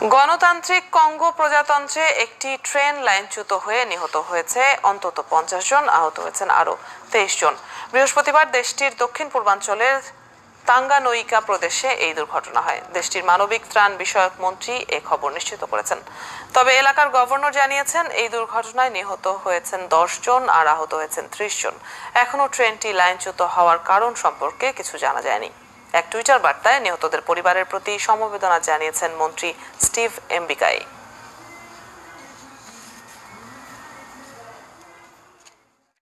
গণতান্ত্রিক কঙ্গো প্রজাতন্ত্রে একটি ট্রেন লাইনচ্যুত হয়ে নিহত হয়েছে অন্তত 50 জন, আহত হয়েছেন আরো 23 জন। বৃহস্পতিবার দেশটির দক্ষিণ পূর্বাঞ্চলের তাঙ্গানোইকা প্রদেশে এই দুর্ঘটনা হয়। দেশটির মানবিক ত্রাণ বিষয়ক মন্ত্রী এ খবর নিশ্চিত করেছেন। তবে এলাকার গভর্নর জানিয়েছেন এই দুর্ঘটনায় নিহত হয়েছেন 10 জন আর আহত হয়েছেন 30 জন। এখনো ট্রেনটি লাইনচ্যুত হওয়ার কারণ সম্পর্কে কিছু জানা যায়নি। এক টুইটার বার্তায় নিহতদের পরিবারের প্রতি সমবেদনা জানিয়েছেন মন্ত্রী স্টিভ এমবিকাই।